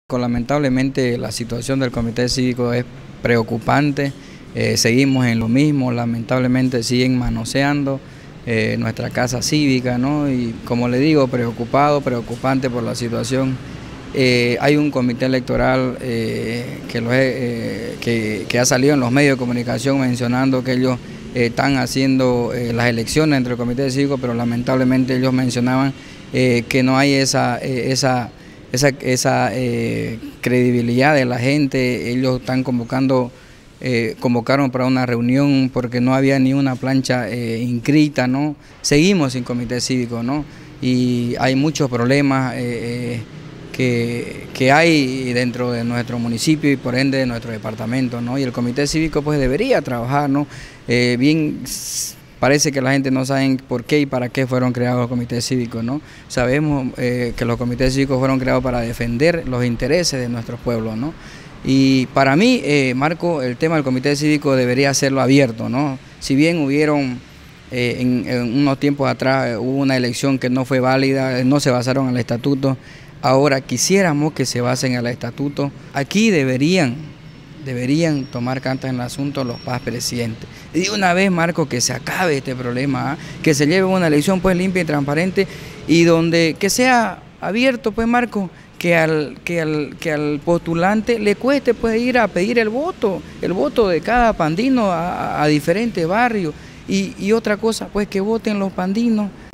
Lamentablemente la situación del Comité Cívico es preocupante, seguimos en lo mismo, lamentablemente siguen manoseando nuestra casa cívica, ¿no? Y como le digo, preocupante por la situación. Hay un comité electoral que ha salido en los medios de comunicación mencionando que ellos están haciendo las elecciones entre el Comité Cívico, pero lamentablemente ellos mencionaban que no hay esa credibilidad de la gente. Ellos están convocaron para una reunión porque no había ni una plancha inscrita, ¿no? Seguimos sin comité cívico, ¿no? Y hay muchos problemas que hay dentro de nuestro municipio y por ende de nuestro departamento, ¿no? Y el comité cívico pues debería trabajar, ¿no? Bien, parece que la gente no sabe por qué y para qué fueron creados los comités cívicos, ¿no? Sabemos que los comités cívicos fueron creados para defender los intereses de nuestros pueblos, ¿no? Y para mí, Marco, el tema del comité cívico debería hacerlo abierto, ¿no? Si bien hubieron, en unos tiempos atrás, hubo una elección que no fue válida, no se basaron en el estatuto, ahora quisiéramos que se basen en el estatuto. Aquí deberían tomar cartas en el asunto los presidentes. Y de una vez, Marco, que se acabe este problema, que se lleve una elección pues limpia y transparente y donde que sea abierto, pues, Marco, que al postulante le cueste pues ir a pedir el voto de cada pandino a diferentes barrios y otra cosa, pues que voten los pandinos